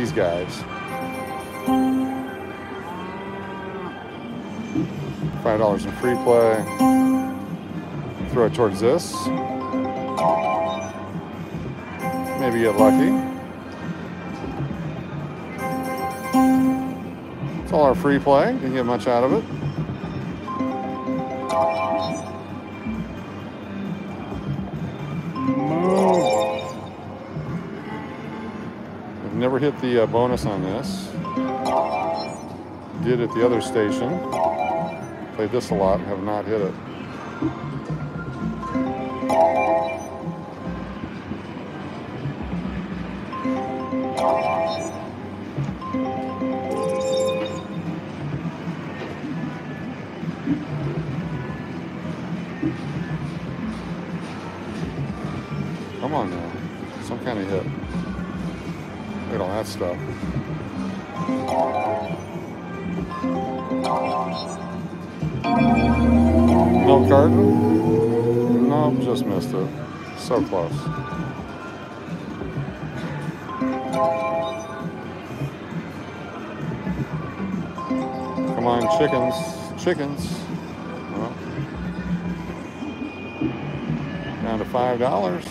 these guys. $5 in free play. Throw it towards this. Maybe get lucky. It's all our free play. Didn't get much out of it. I've never hit the bonus on this. Did at the other station. Played this a lot and have not hit it. Come on now. Some kind of hit. Look at all that stuff. No card? Nope, just missed it. So close. Come on, chickens. Chickens. Well, down to $5.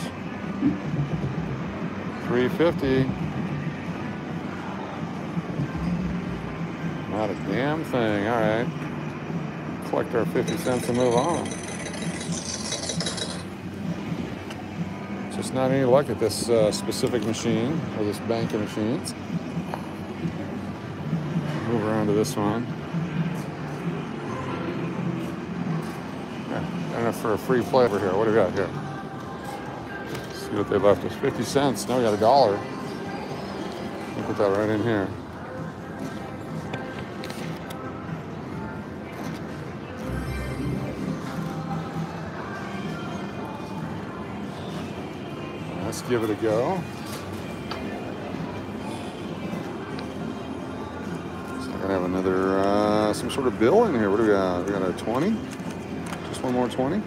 $3.50. Not a damn thing. All right. Collect our 50 cents and move on. Just not any luck at this specific machine, or this bank of machines. Move around to this one. Yeah, enough for a free play over here. What do we got here? Let's see what they left us. 50 cents. Now we got $1. I'll put that right in here. Let's give it a go. So I gotta have another, some sort of bill in here. What do we got? We got a 20? Just one more 20?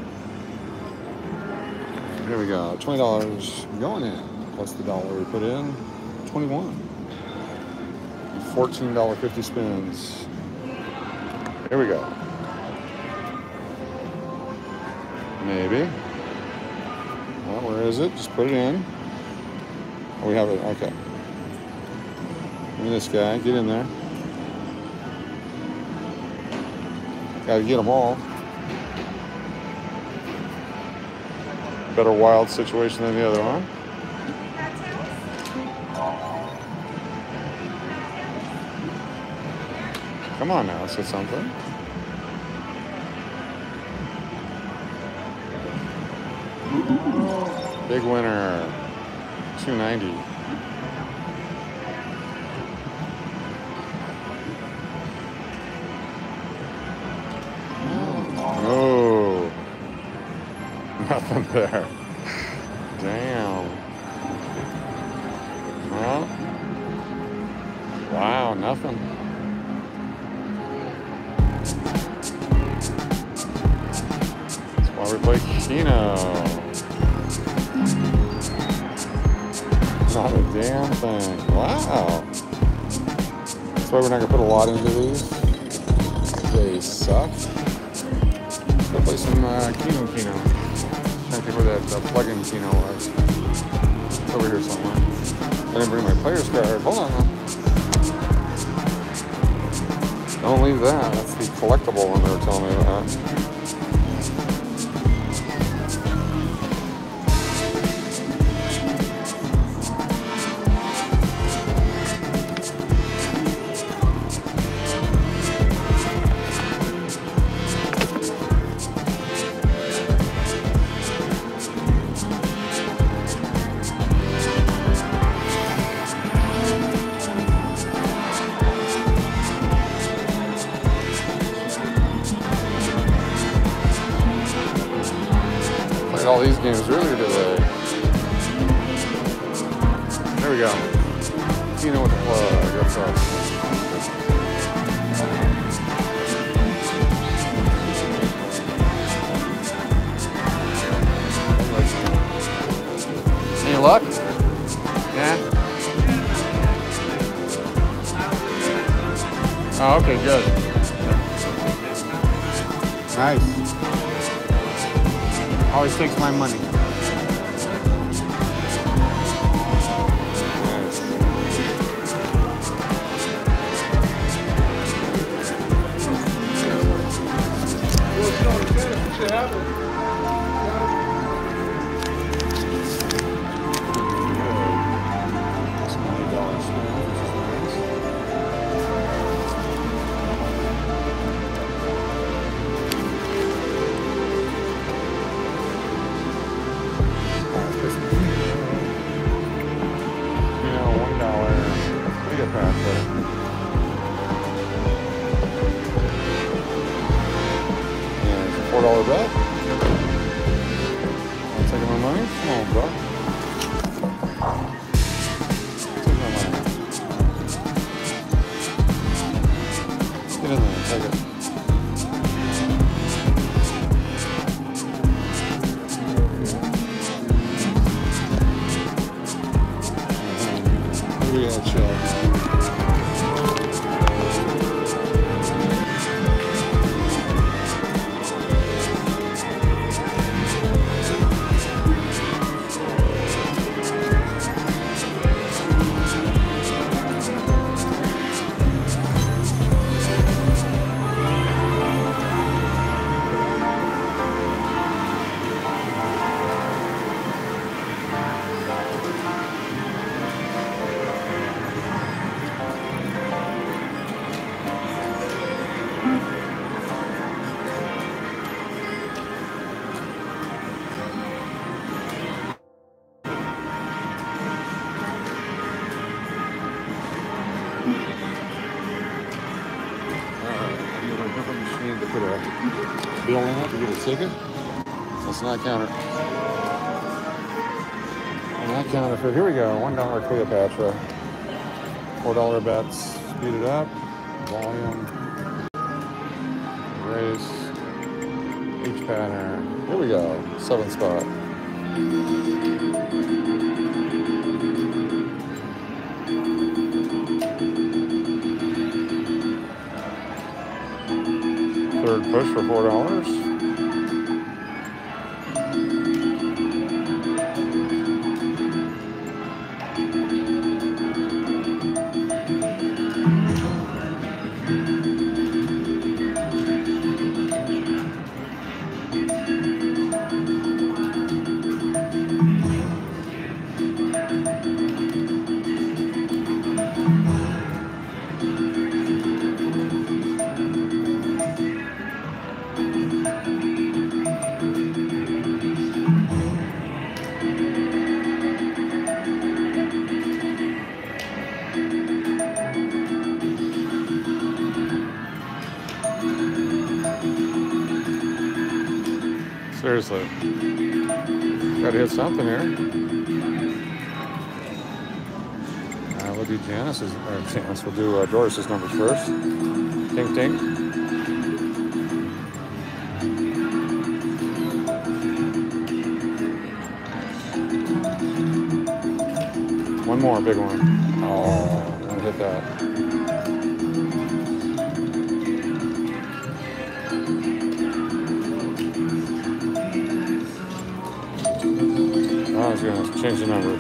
Here we go, $20 going in, plus the $1 we put in, 21. $14.50 spins. Here we go. Maybe. Well, where is it? Just put it in. Oh, we have it. Okay. Give me this guy. Get in there. Got to get them all. Better wild situation than the other one. Come on now, let's get something. Big winner, $2.90. Oh, nothing there. Damn. Well, wow, nothing. That's why we play Keno. Not a damn thing. Wow. That's why we're not going to put a lot into these. They suck. Go play some Keno. Trying to think where that plug-in Keno was. It's over here somewhere. I didn't bring my player's card. Hold on. Don't leave that. That's the collectible one they were telling me about. All these games earlier today. There we go. Keno with the plug. That's right. Any luck? Yeah. Oh, okay, good. Nice. Always takes my money. $4 bet. I'm taking my money. Come on, bro. Take my money. Get in there. Take it. Maybe I'll check. To put a bill in it to get a ticket. That's not counter. Not counterfeit. Here we go. $1 Cleopatra. $4 bets. Speed it up. Volume. Race. Each pattern. Here we go. 7th spot. Third push for $4. Seriously. Gotta hit something here. We'll do Janice's, Janice, we'll do Doris's numbers first. Tink, tink. One more, big one. Oh, I'm gonna hit that. I was going to change the numbers.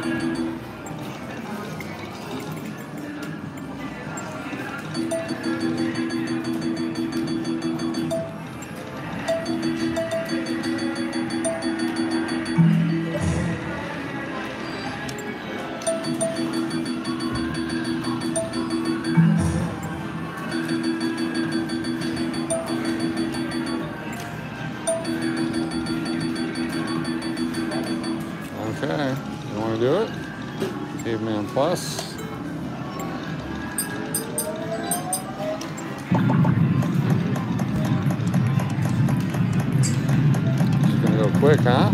Okay, you want to do it? Caveman Plus. It's gonna go quick, huh?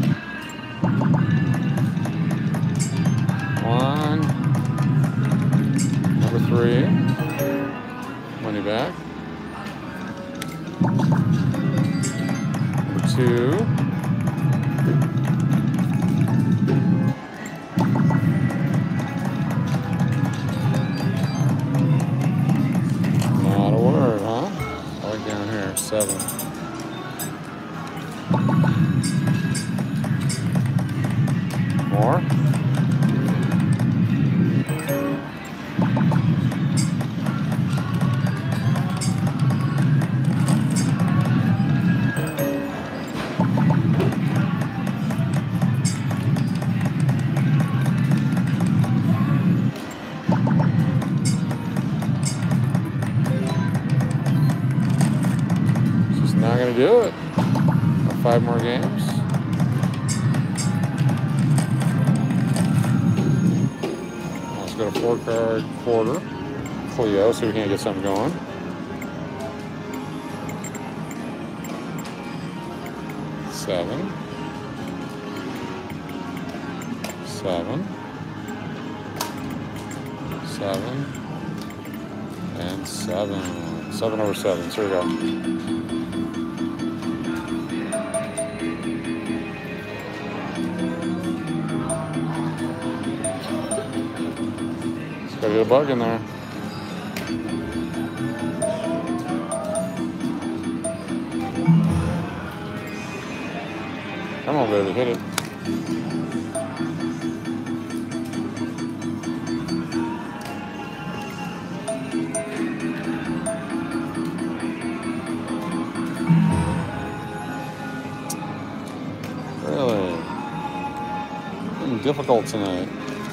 1, number 3, money back. Number 2. 7. More. Just not gonna do it. 5 more games. Let's go to 4-card quarter. Cleo, so we can get something going. Seven, 7, 7, and 7. 7 over 7. So here we go. Gotta get a bug in there. Come on, baby, hit it. Really? Been difficult tonight.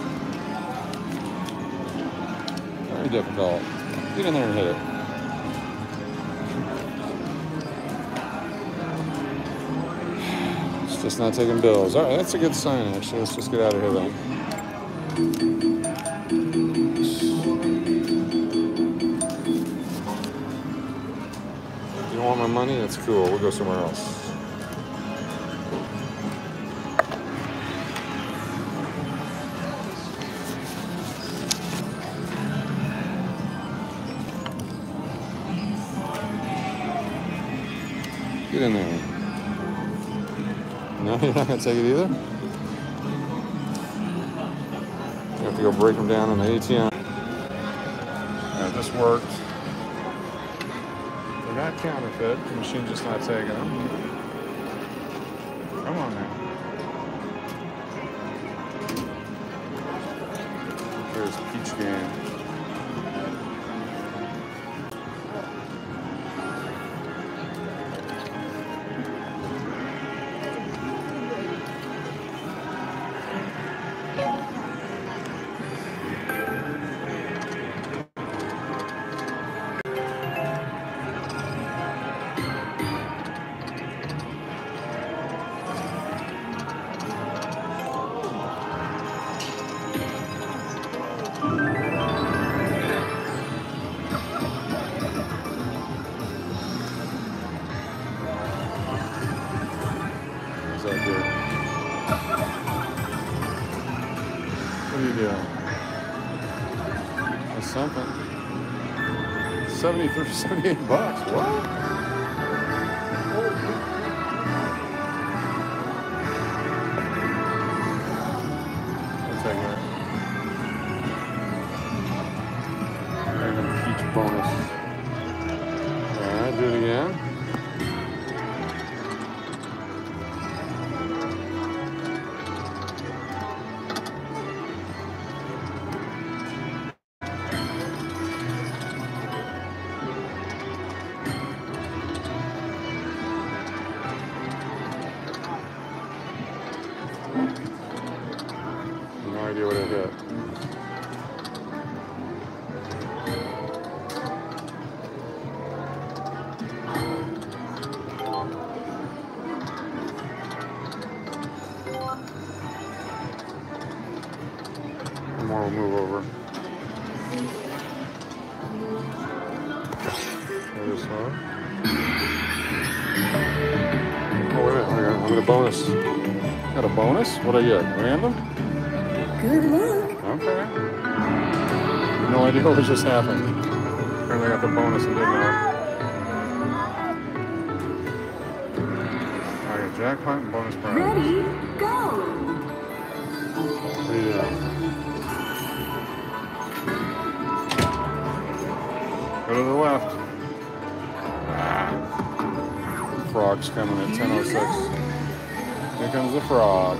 Very difficult. Get in there and hit it. It's just not taking bills. All right, that's a good sign, actually. Let's just get out of here then. You don't want my money? That's cool. We'll go somewhere else. Get in there. No, you're not going to take it either? You have to go break them down in the ATM. Alright, this worked. They're not counterfeit. The machine's just not taking them. Come on now. There's Peach Game. What are you doing? That's something. 73, 78 bucks. What? I'll take that. Random peach bonus. Alright, do it again. No idea what I hit. One more will move over. This one. Oh, wait a minute. I'm going to bonus. Got a bonus? What do I get? Random? Good luck. Okay. No idea what just happened. Apparently I got the bonus and didn't know. Alright, jackpot and bonus prize. Ready, go. What are you doing? Go to the left. Ah. frog's coming at 10:06. Here comes the frog.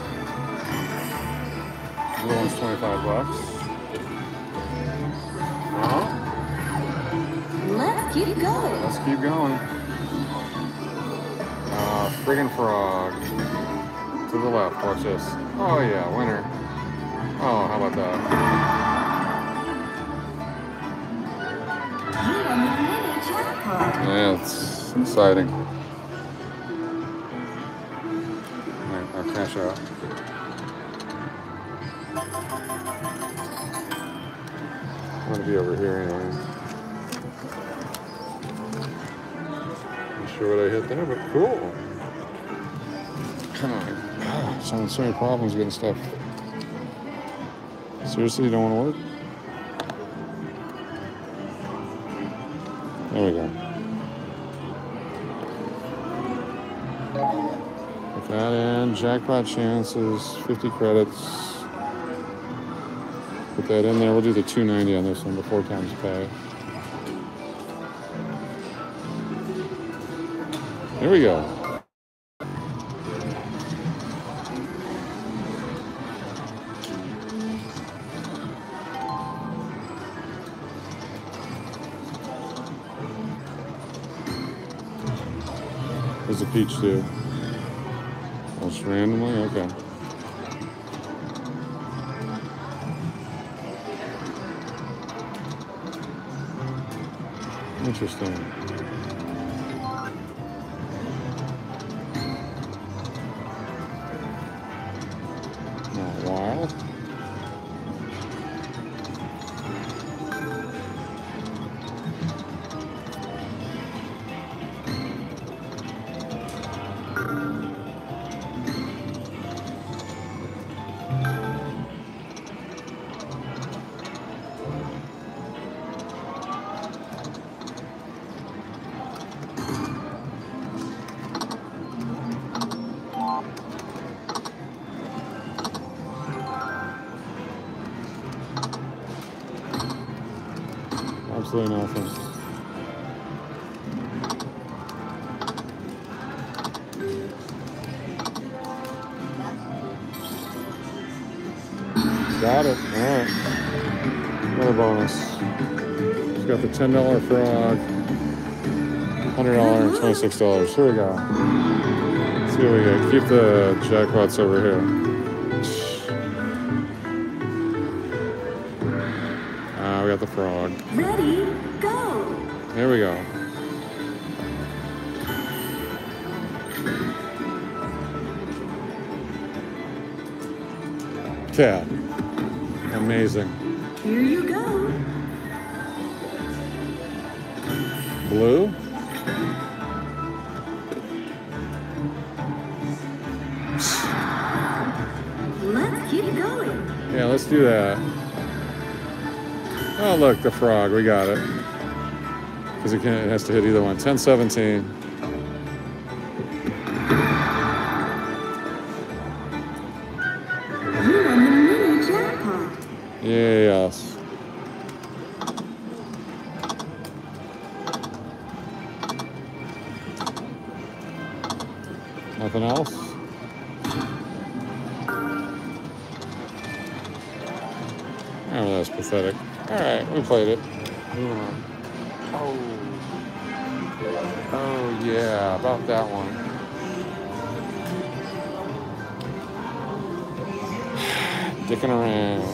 Blue one's $25. Let's keep going. Let's keep going. Friggin' frog. To the left, watch this. Oh yeah, winner. Oh, how about that? You won the mini jackpot. Yeah, it's exciting. Alright, I'll cash out. I'm gonna be over here anyway. Not sure what I hit there, but cool. Come on. Oh, having so many problems getting stuff. Seriously, you don't want to work? There we go. Put that in. Jackpot chances, 50 credits. Put that in there. We'll do the $2.90 on this one, the 4 times pay. Here we go. There's a peach too. Just randomly? Okay. Interesting. Not a while. Absolutely nothing. Got it. All right. Another bonus. It's got the $10 frog, $100 and $26. Here we go. Let's see what we get. Keep the jackpots over here. We got the frog. Ready, go. Here we go. Cat. Amazing. Here you go. Blue. Let's keep going. Yeah, let's do that. Oh, look, the frog. We got it. Because it has to hit either one. 10-17. You won the mini jackpot. Yes. Nothing else? Oh, that's pathetic. All right, we played it. Moving on. Oh, yeah, about that one. Dicking around.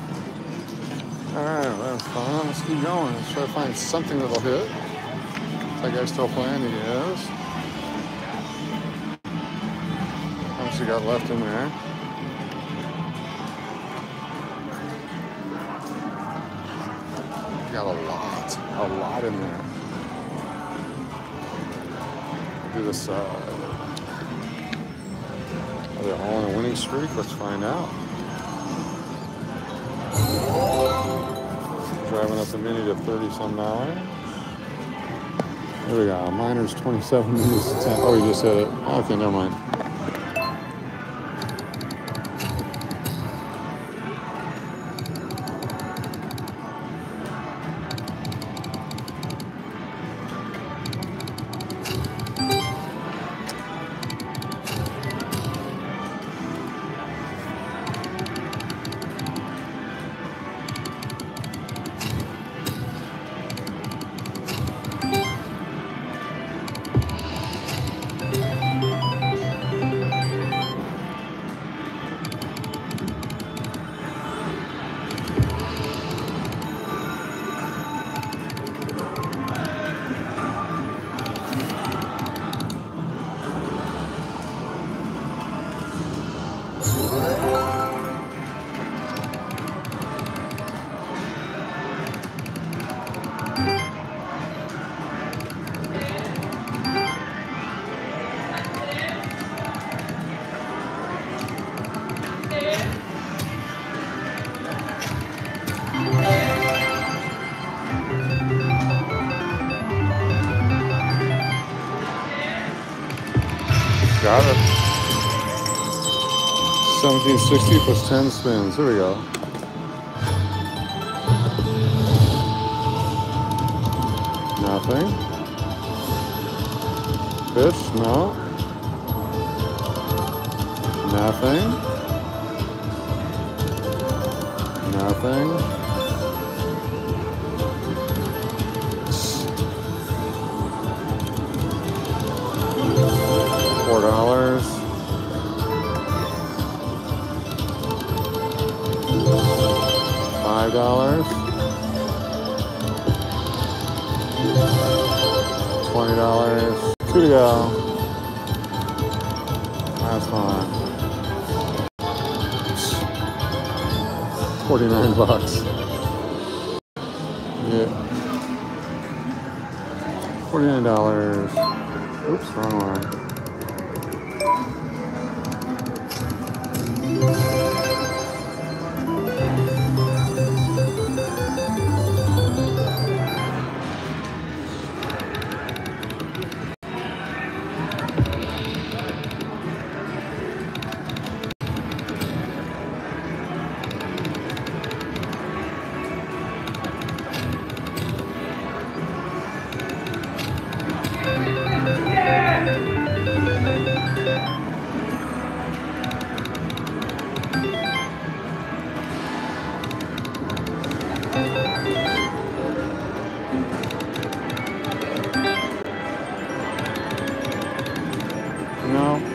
Alright, that's fun. Let's keep going. Let's try to find something that'll hit. That guy's still playing? He is. How much he got left in there? Got a lot in there. Do this side. Are they all in a winning streak? Let's find out. Driving up the mini to $30-some. There we go. Miner's 27 minutes to 10. Oh, you just hit it. Okay, never mind. Got it. 1760 plus 10 spins. Here we go. Nothing. Fish? No. Nothing. Nothing. $4. $5. $20. 2 to go. Last one. $49. Yeah. $49. Oops, wrong one. No.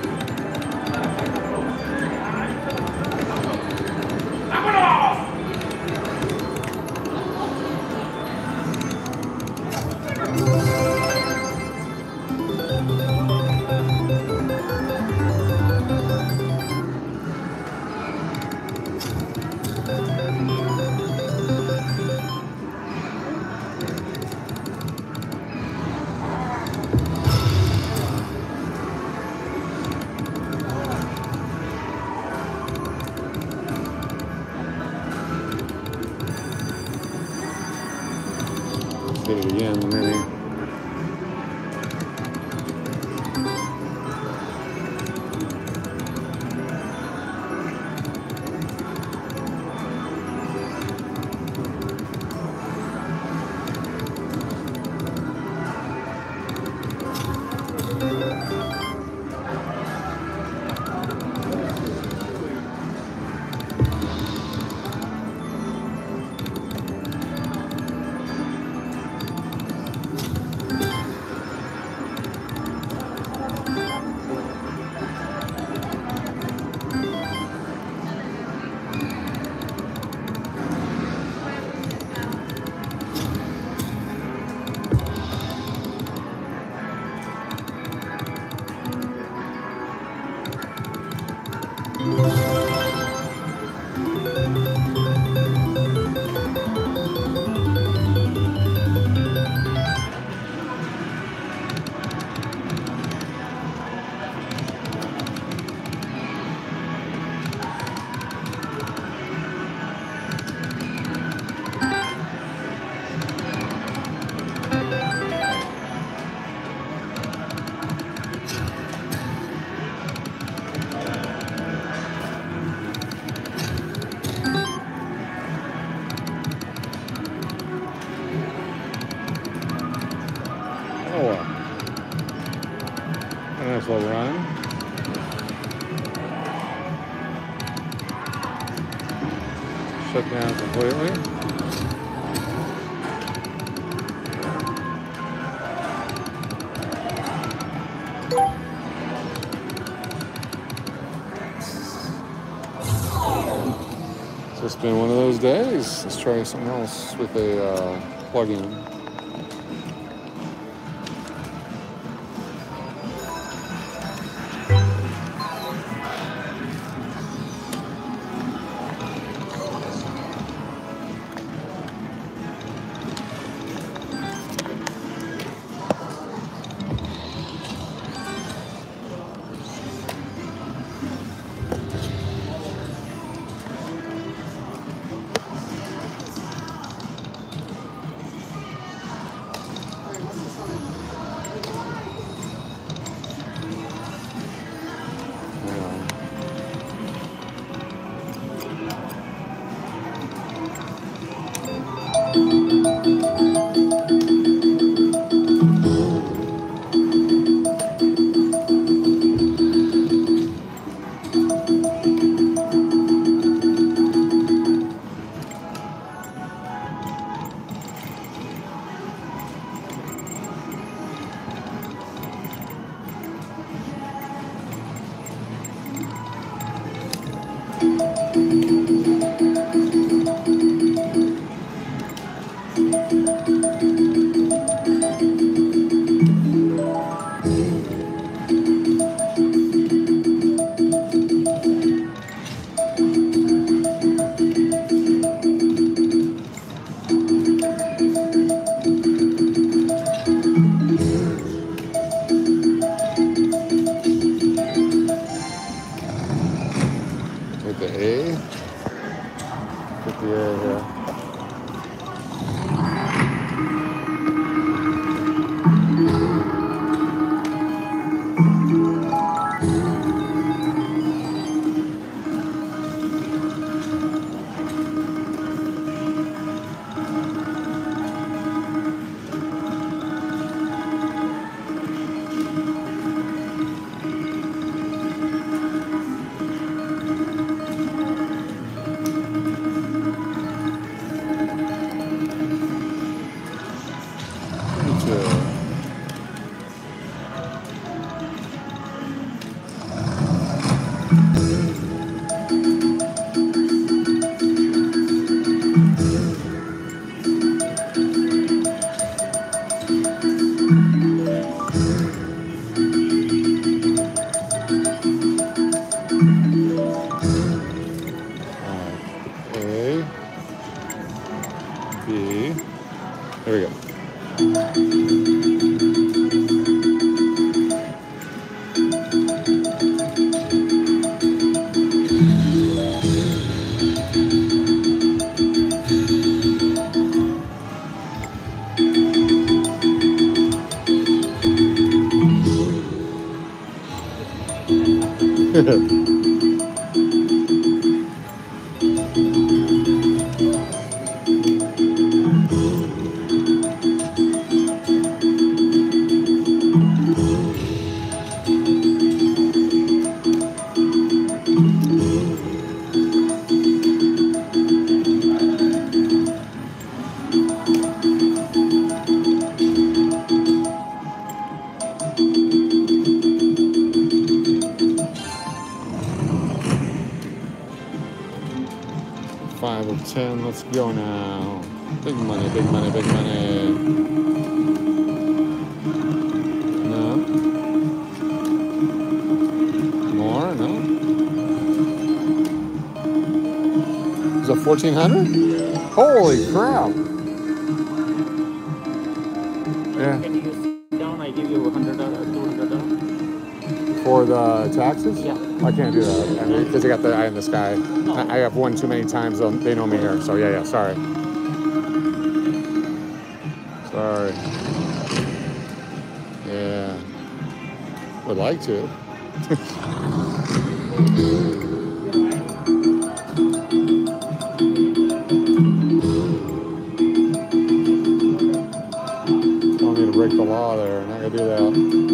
Hit it again, maybe. Oh well. A nice little run. Shut down completely. It's just been one of those days. Let's try something else with a plug-in. Hit the A. Hit the A here. A, B, there we go. Five of 10, let's go now. Big money, big money, big money. No. More, no. Is that 1,400? Holy crap. Yeah. Can you sit down? I give you $100, $200. For the taxes? Yeah. I can't do that because I got the eye in the sky. No. I have one too many times. They know me here. So yeah, sorry. Sorry. Yeah. Would like to. Don't need to break the law there. there. Not gonna do that.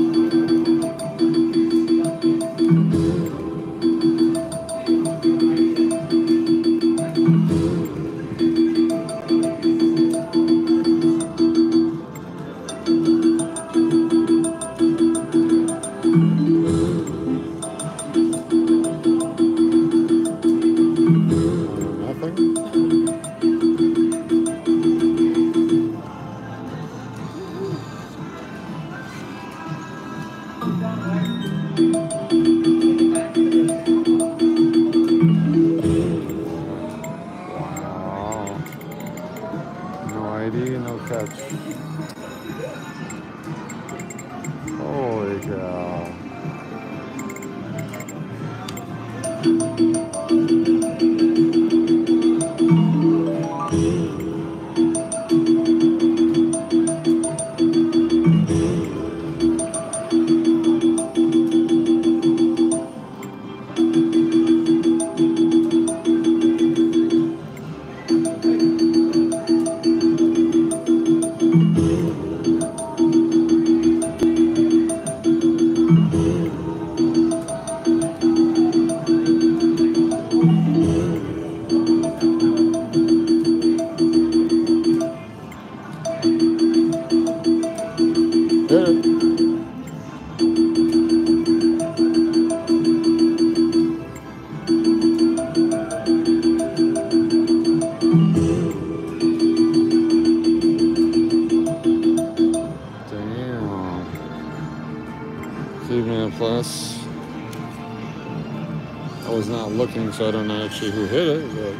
No catch. Holy cow. Plus, I was not looking, so I don't know actually who hit it, but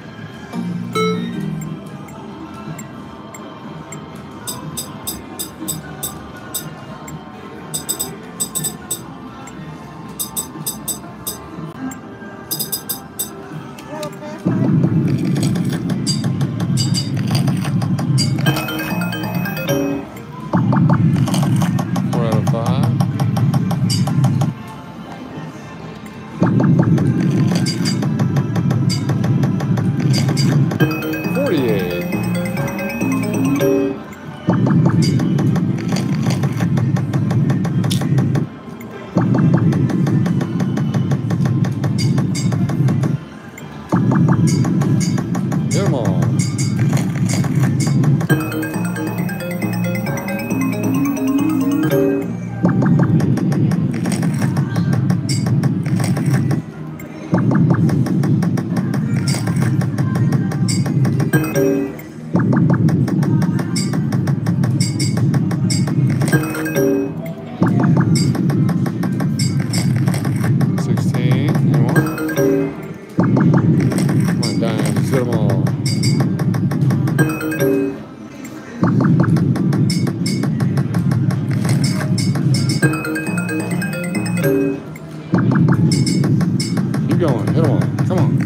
going. Hit them all. Come on.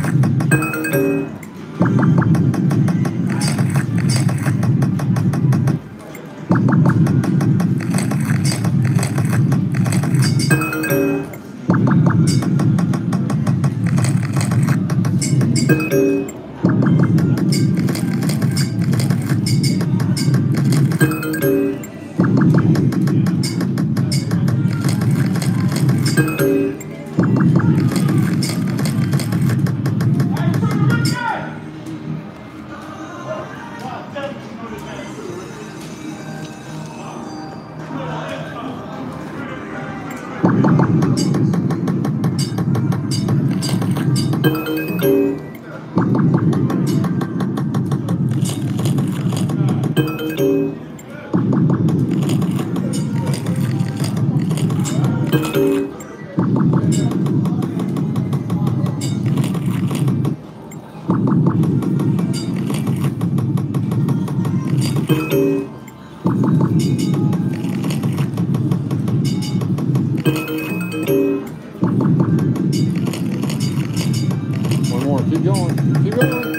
One more. Keep going. Keep going.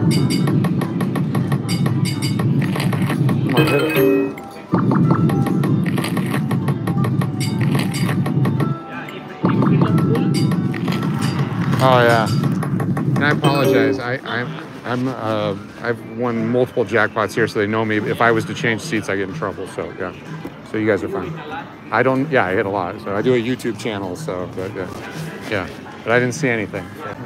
Come on, hit it. Oh yeah, and I apologize. I've won multiple jackpots here, so they know me. If I was to change seats, I get in trouble. So yeah, so you guys are fine. I don't. Yeah, I hit a lot. So I do a YouTube channel. So, but yeah, but I didn't see anything.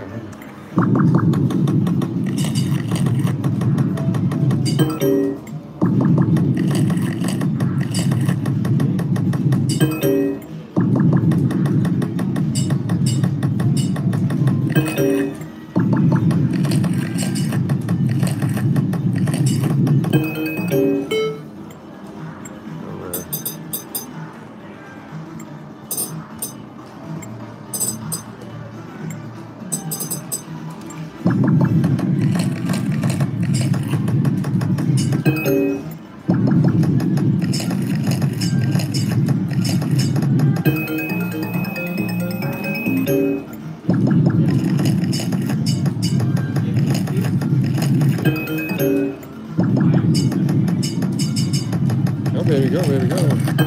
Go, baby, go, baby, go.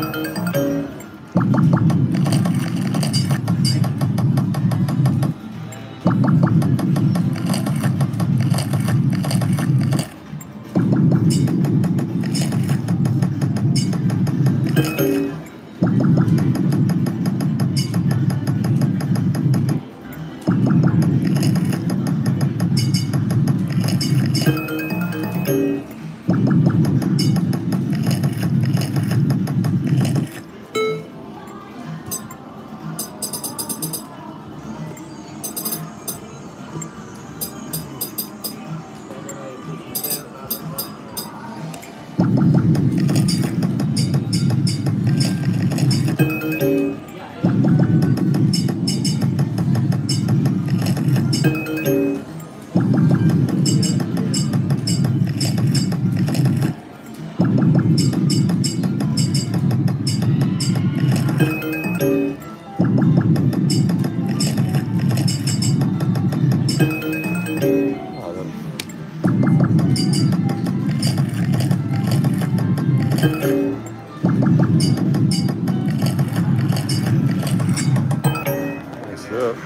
Nice up.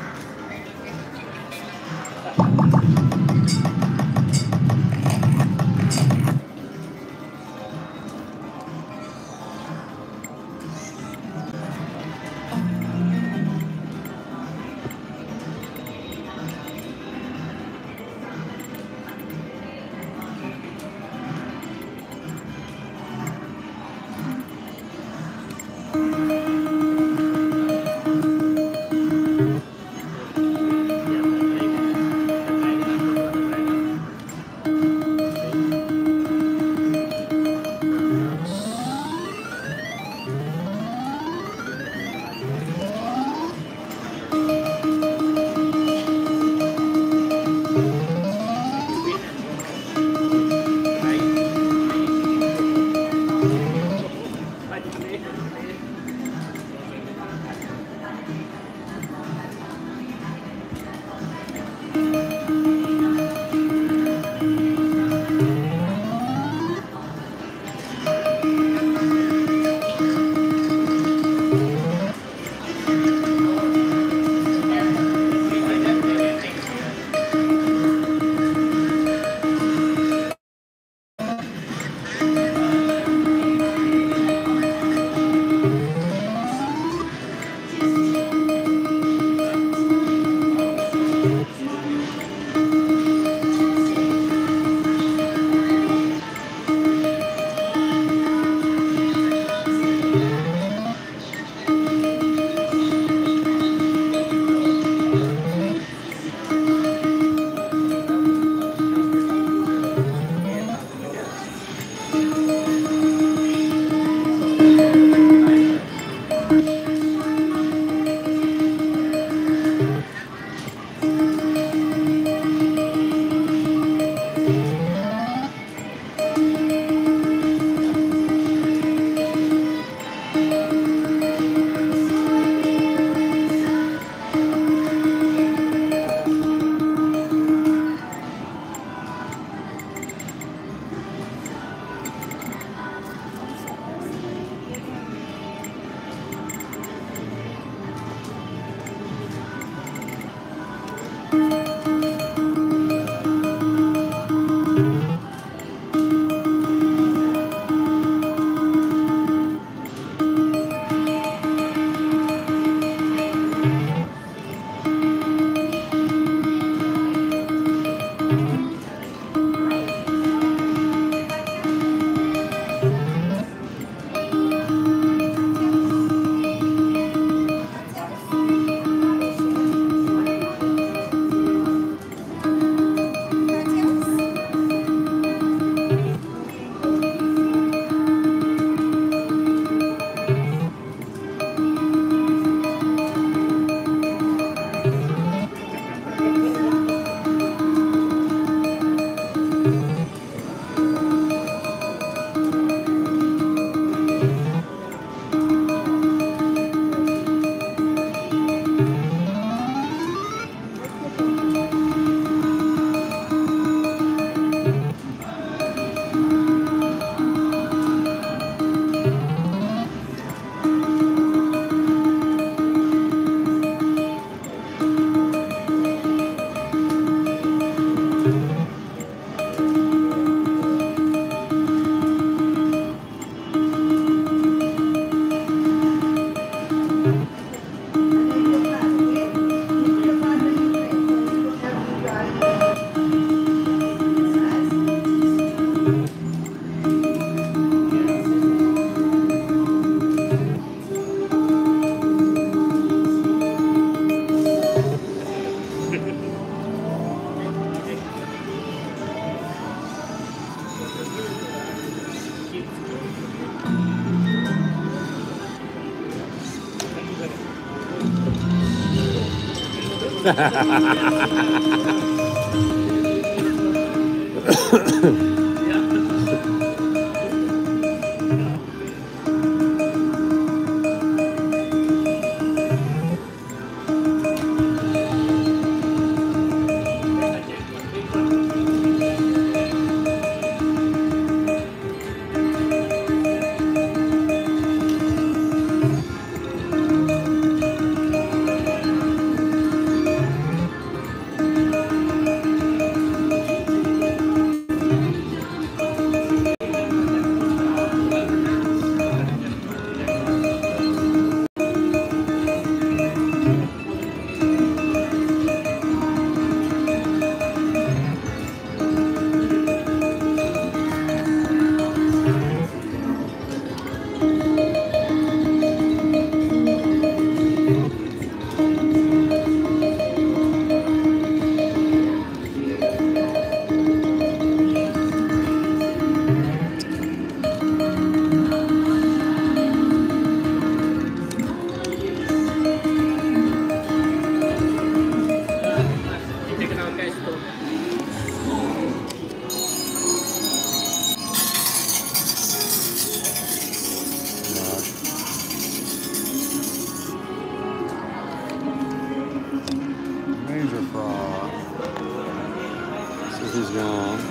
Major fraud. So he's gone.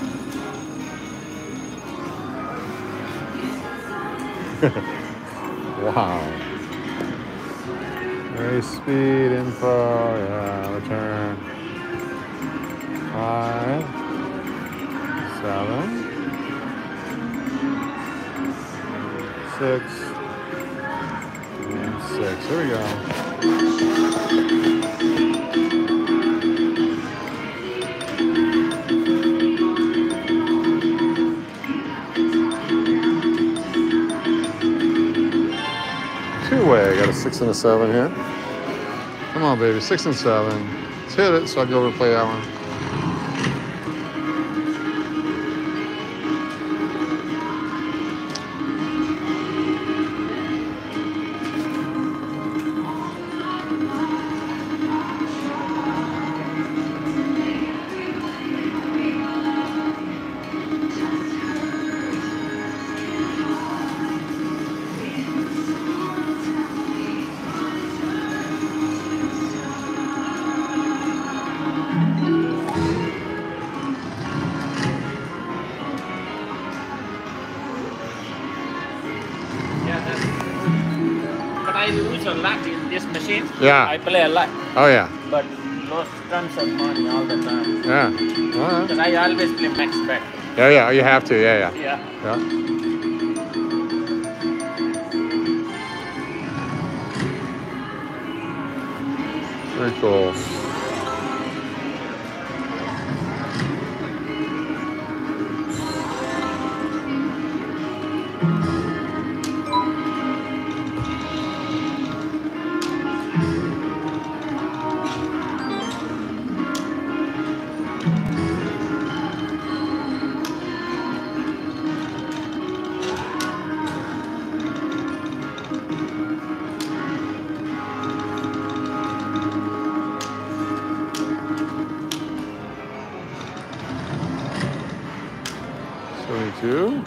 Wow. Race speed info. Yeah, return. 5, 7, 6, and 6. Here we go. Two-way. I got a 6 and a 7 here. Come on, baby. 6 and 7. Let's hit it so I can go over and play that one. But I lose a lot in this machine. Yeah. I play a lot, Oh, yeah. but lost tons of money all the time. Yeah. All right. Because I always play max back. Yeah, yeah. You have to. Yeah, yeah. Yeah. Yeah. Very cool. Two.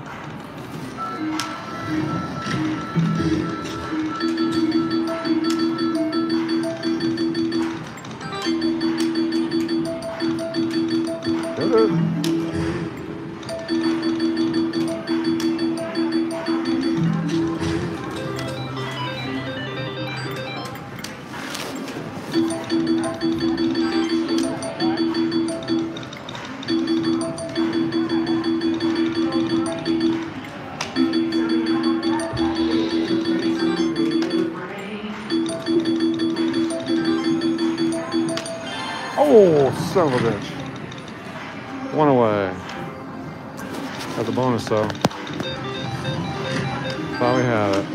Hit it. Oh, son of a bitch. One away. Got the bonus though. Thought we had it.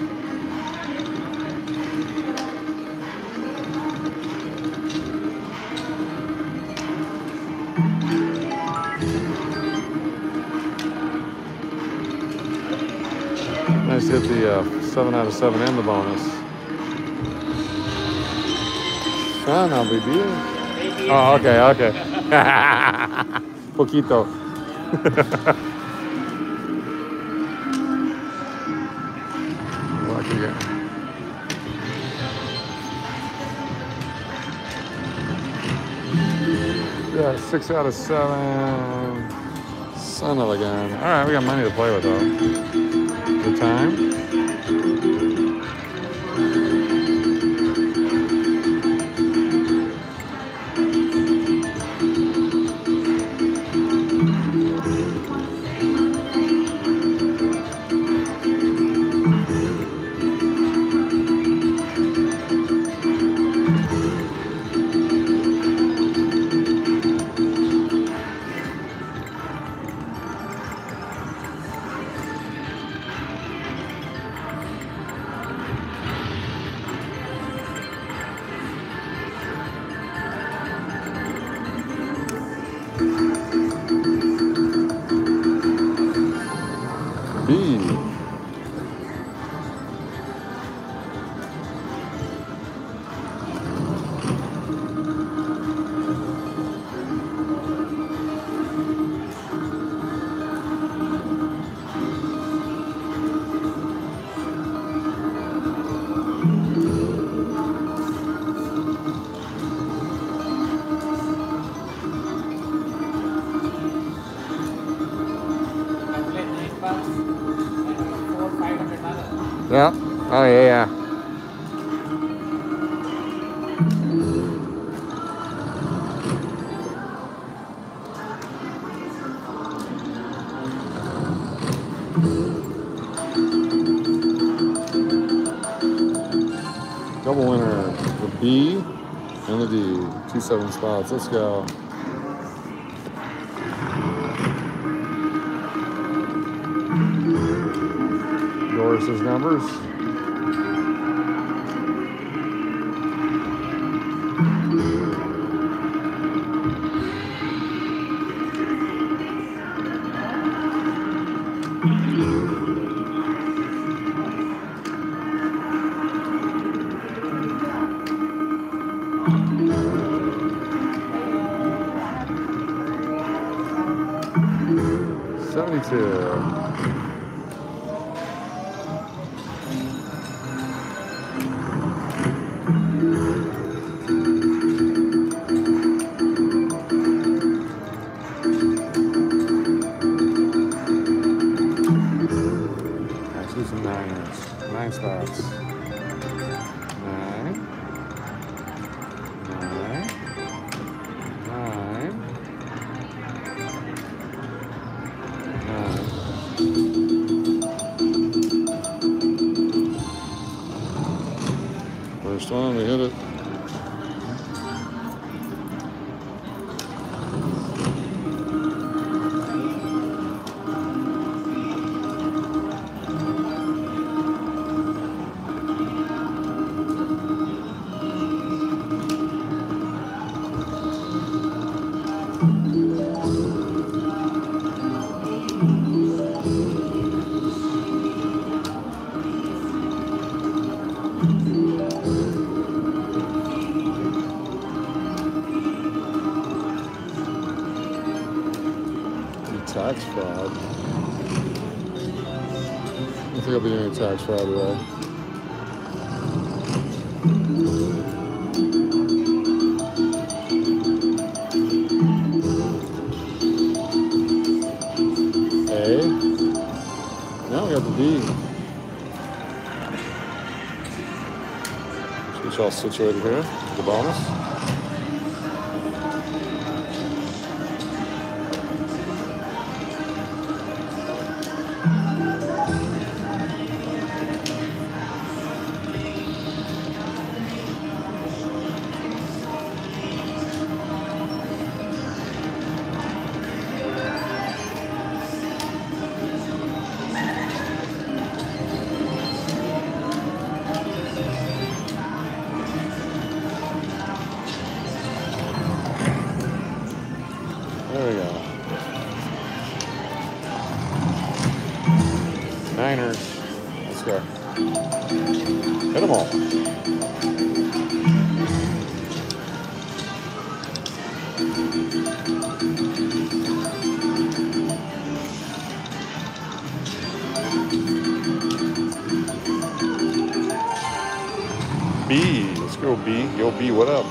Nice to hit the 7 out of 7 and the bonus. Sean, I'll be beer. Maybe Oh, okay, okay. Poquito. Lucky guy. Yeah, 6 out of 7. Son of a gun. All right, we got money to play with though. Good time. B. Yeah. Oh, yeah, yeah. Double winner. The B and the D. 2 7 spots. Let's go. Doris's numbers. Some niners. 9 spots. 9. 9. 9. First one, we hit it. Tax fraud. I don't think I'll be doing tax fraud today. A. Now we got the D. Get you all situated here. The bonus. There we go. Niners. Let's go. Hit them all. B. Let's go, B. Yo, B, what up?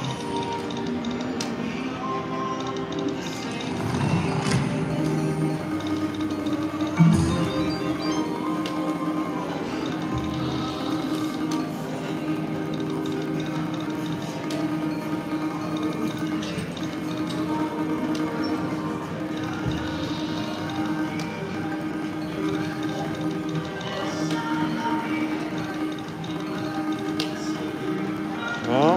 No.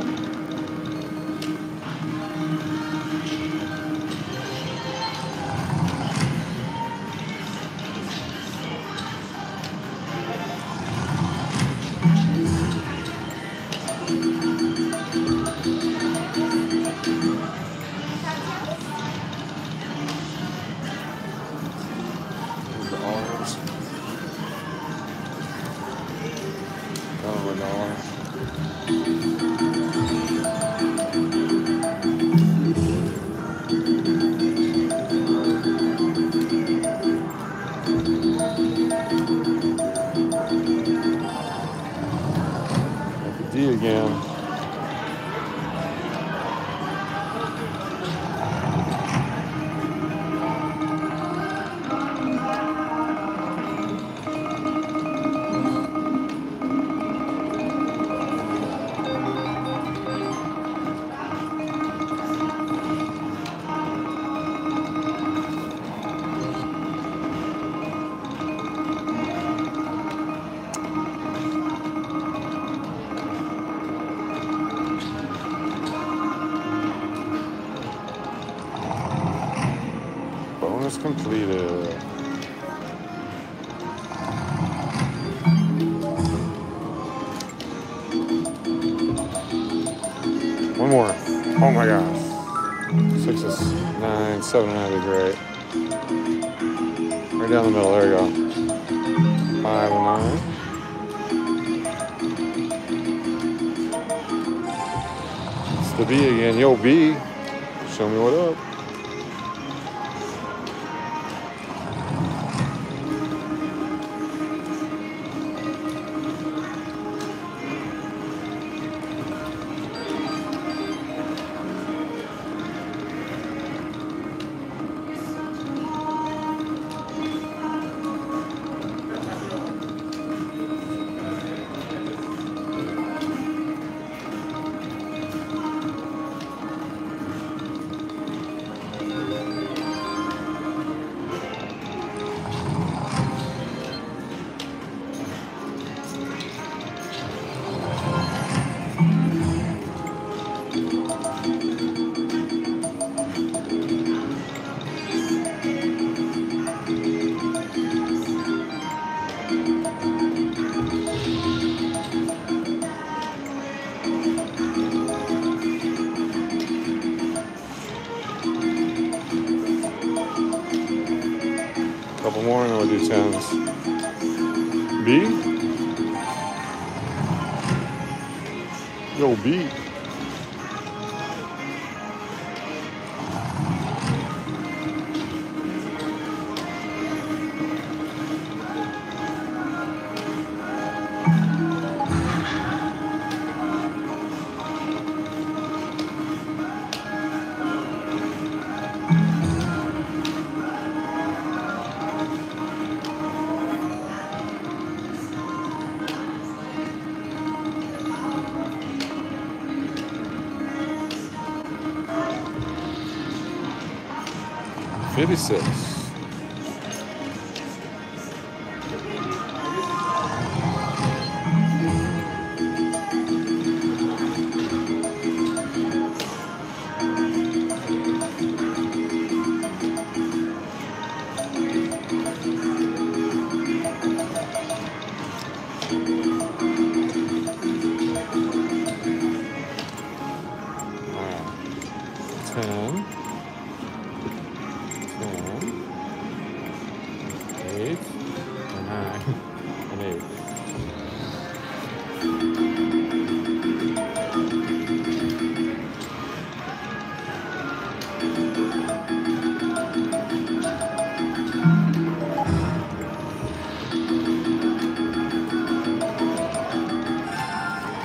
The R's. Oh, an R. D again. Bonus completed. One more. Oh my gosh. 6 is 9, 7 and 9 is great. Right down the middle, there you go. 5 and 9. It's the B again. Yo, B. Show me what up. Couple more and then we'll do 10s. B? Yo, B. $56.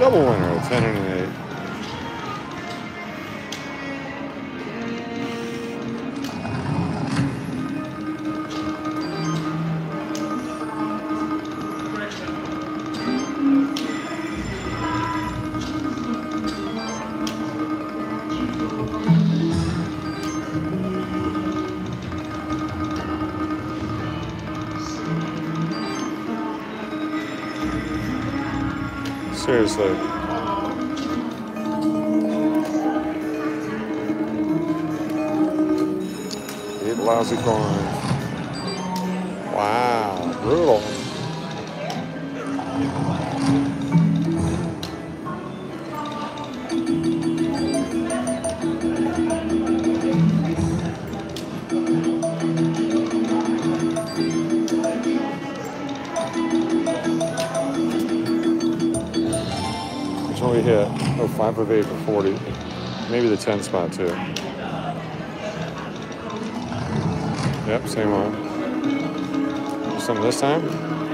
Double winner, a 10 and an 8. Seriously. 8 lousy coins. Wow, brutal. Which one we hit? Oh, 5 of 8 for 40. Maybe the 10 spot too. Yep, same one. Something this time?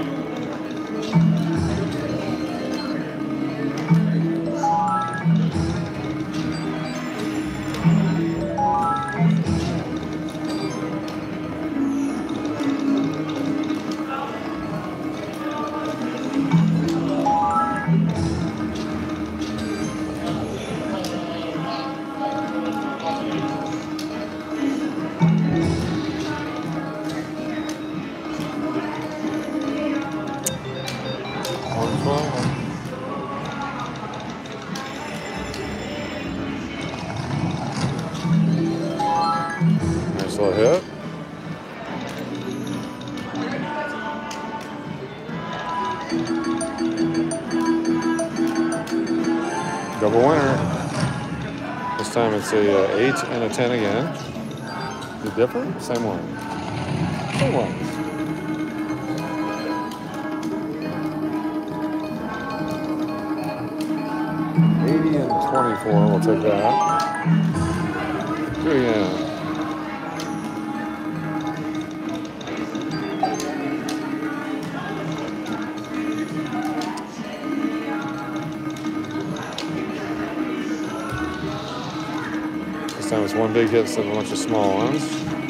Nice little hit. Double winner. This time it's a 8 and a 10 again. Is it different? Same one. Same one. 80 and 24, we'll take that. 2 again. This time it's one big hit instead of a bunch of small ones.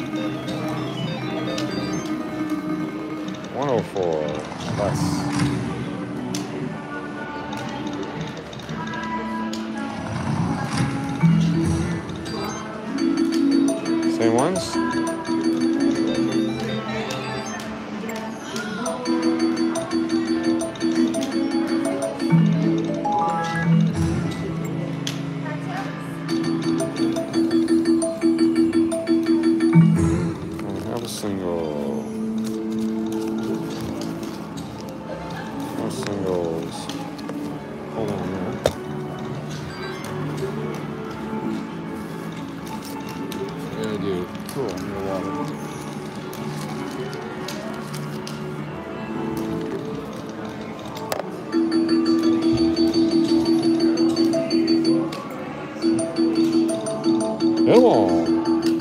104, less. Same ones. And have a single. No singles. Hold on a minute. Yeah, I do. Cool, I'm gonna water. Come on.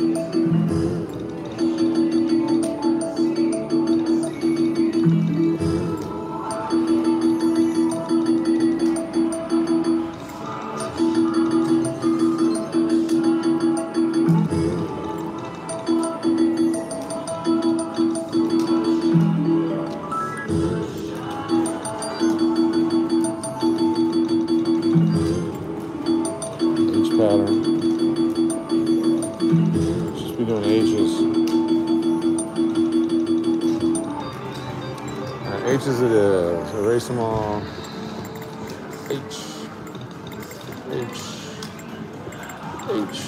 Pattern. Just be doing H's. H's it is. Erase them all. H. H. H.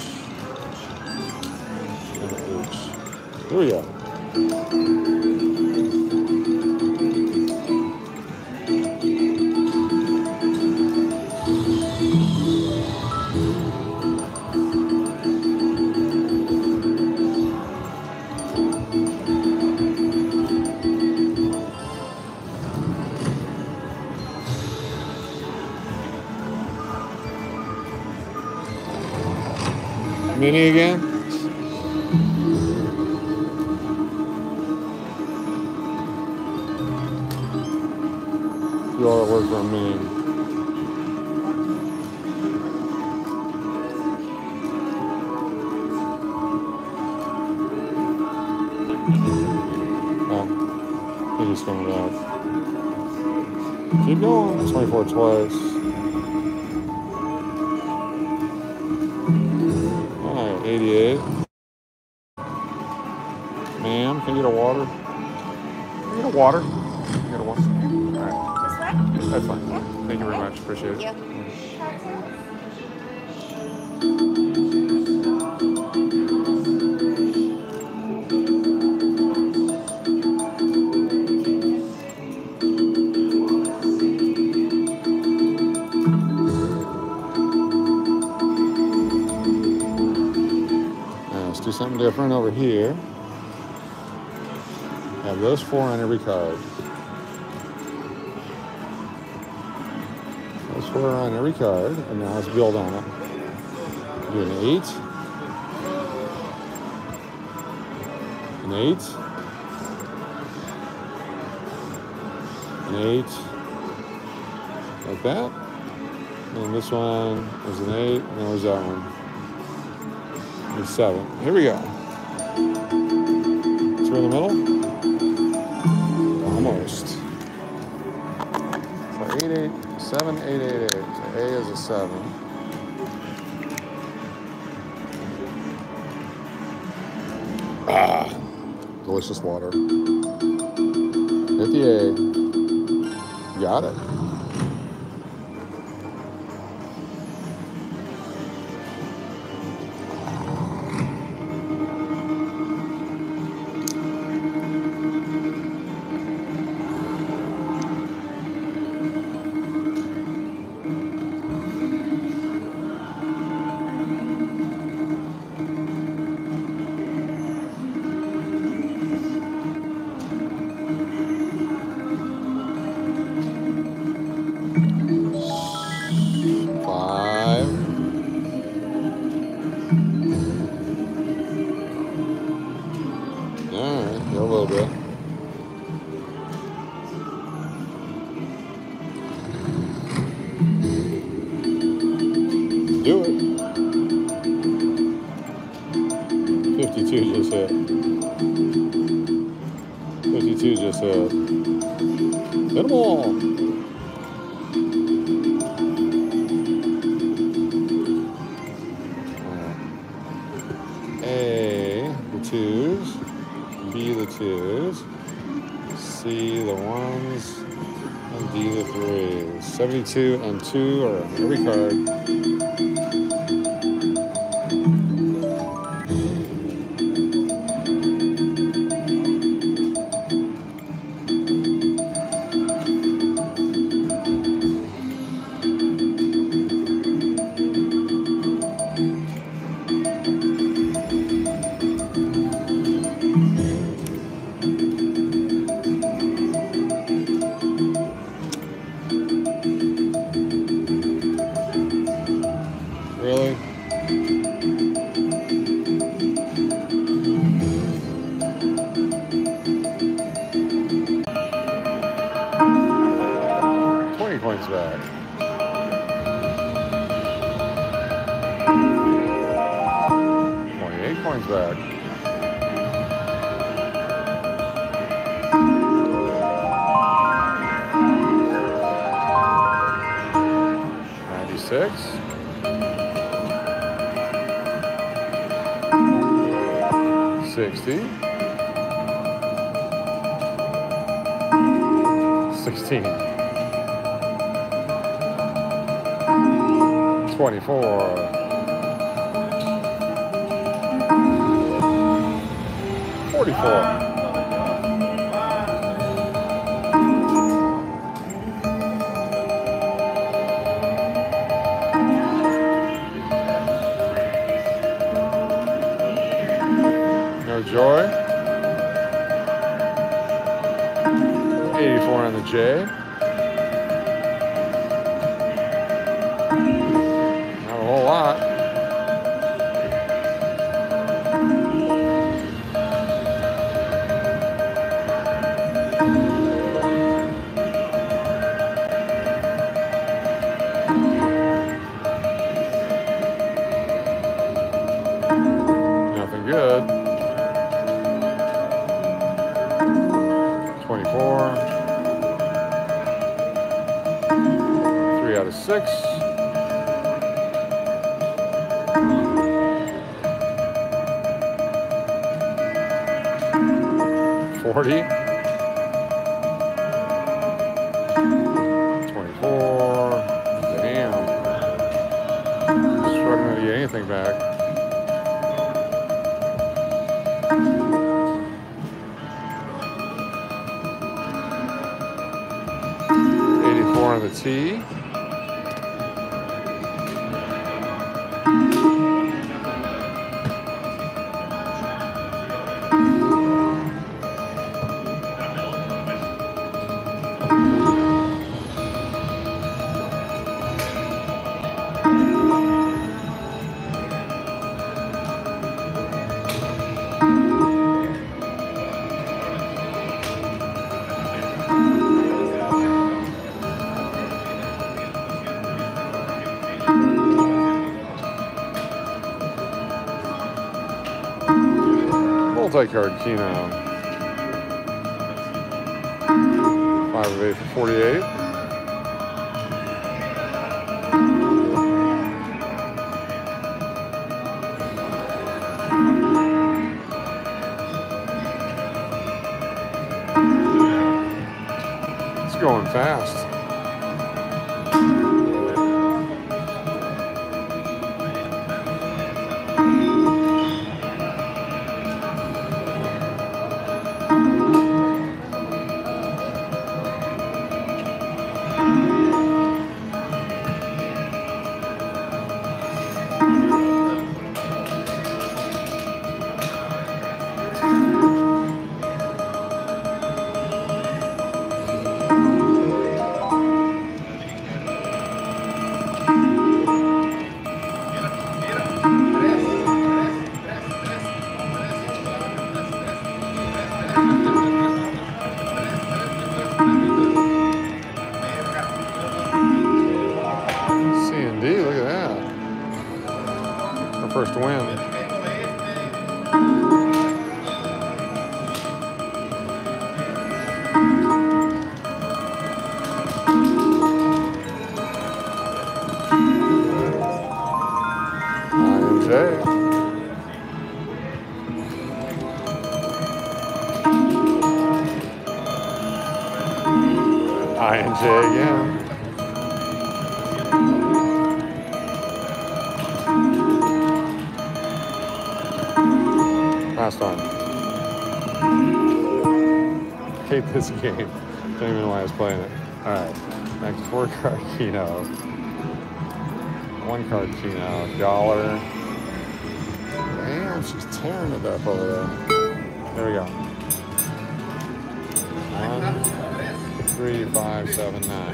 And H. Here we go. Mini again? Do all that work for a mini. He's coming back. Keep going. 24 twice. Alright, 88. Ma'am, can you get a water? Can you get a water? Can you get a water? Alright. That's fine. Thank you very much. Appreciate it. Let's do something different over here. Have those 4 on every card. Those 4 are on every card, and now let's build on it. Do an 8. An 8. An 8. Like that. And this one is an 8, and there's that one. And 7. Here we go. 2 in the middle. Almost. So 8, 8, 7, 8, 8, 8. So A is a 7. Ah, delicious water. Hit the A. Got it. Do it. 52 just hit. 52 just hit. Hit them all. A, the 2s. B, the 2s. C, the 1s. And D, the 3s. 72 and 2 are on every card. Really? $20 back. $28 back. $96. 60. 16. 24. 44. No joy. 84 on the J. Not a whole lot. Nothing good. 24. 24. 3 out of 6. 40. 24. Damn. Struggling to get anything back. 84 on the tee. Multi-card Keno. 5 of 8 for 48. It's going fast. Look at that. Our first win. INJ. INJ again. Last one. Hate this game. Don't even know why I was playing it. Alright. Next 4-card Keno. 1-card Keno. $1. Damn, she's tearing it up over there. There we go. 1, 3, 5, 7, 9.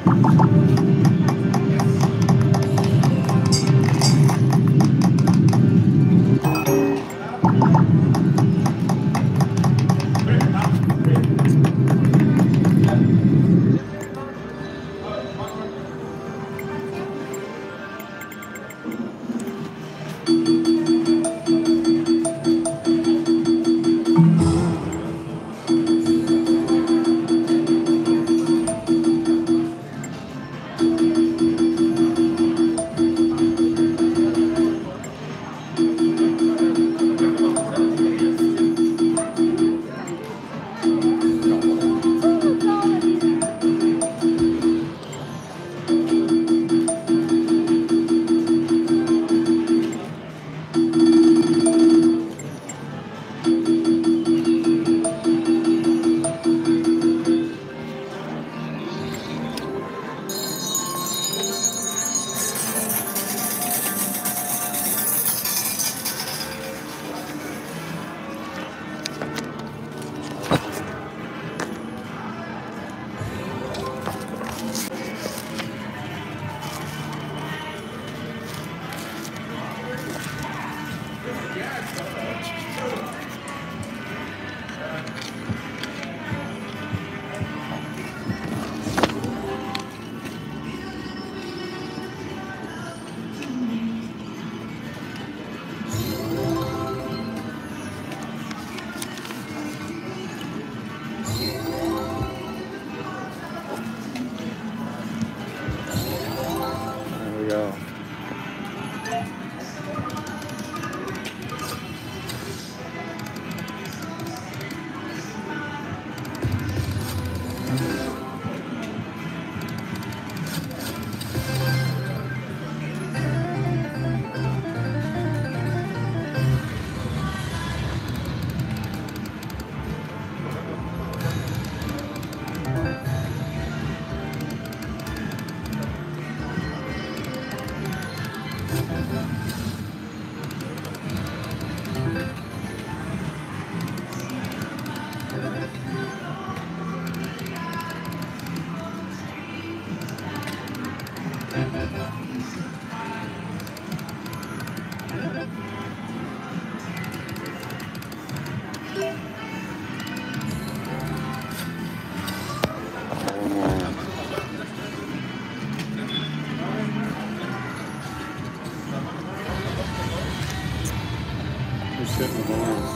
Go. You're sitting down.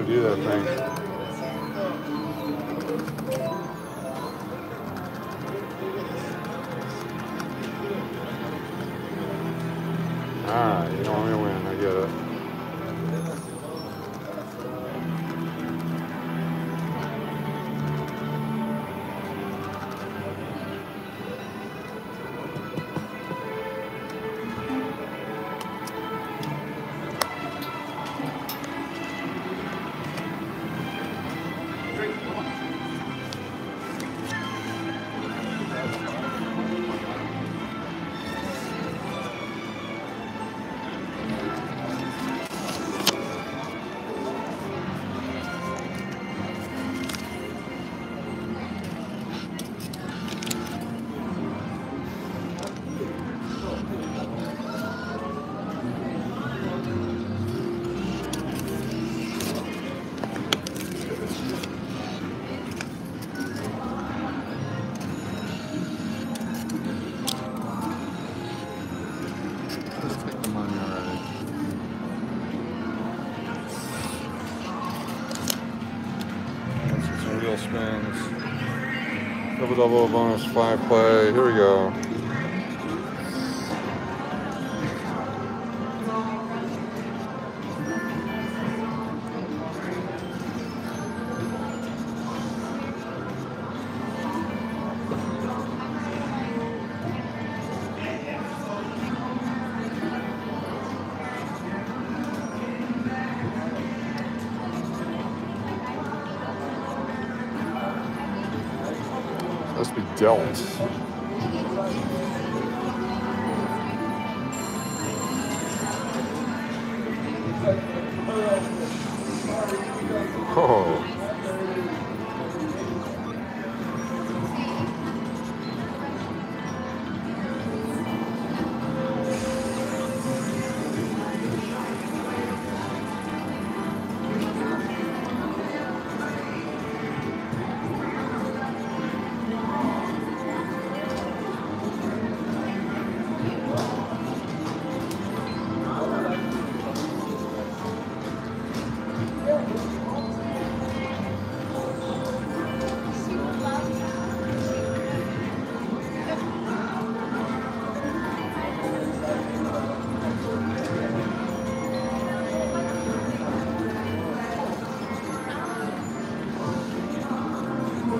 do that thing. Alright, you don't want me to win, I get it. Spins. Double bonus 5 play. Here we go. Must be dealt.